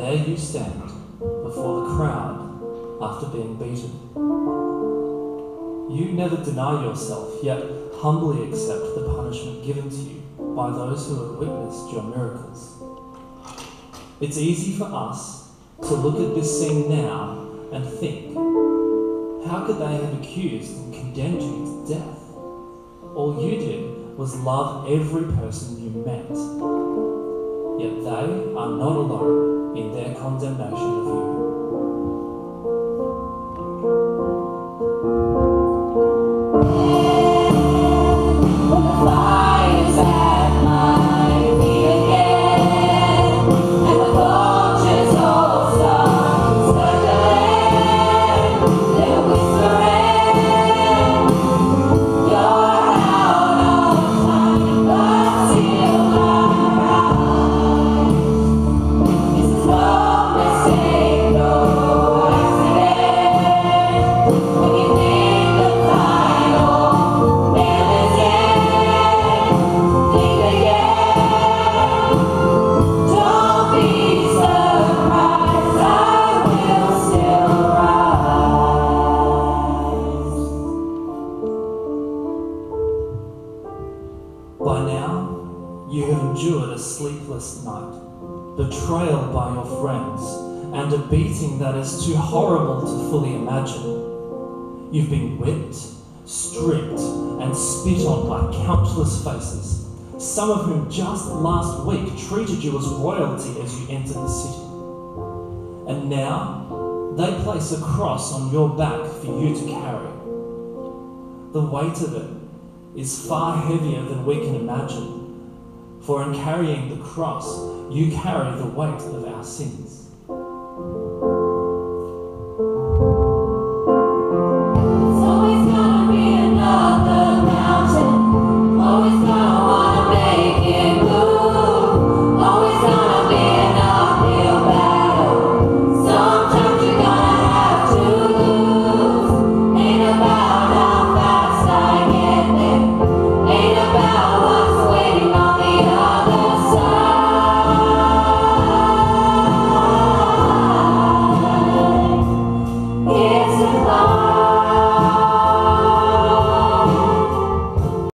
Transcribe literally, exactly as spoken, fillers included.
there you stand before the crowd after being beaten. You never deny yourself, yet humbly accept the punishment given to you by those who have witnessed your miracles. It's easy for us to look at this scene now and think, how could they have accused and condemned you to death? All you did was love every person you met. Yet they are not alone in their condemnation of you. By now, you have endured a sleepless night, betrayal by your friends, and a beating that is too horrible to fully imagine. You've been whipped, stripped, and spit on by countless faces, some of whom just last week treated you as royalty as you entered the city. And now, they place a cross on your back for you to carry. The weight of it is far heavier than we can imagine, for in carrying the cross, you carry the weight of our sins.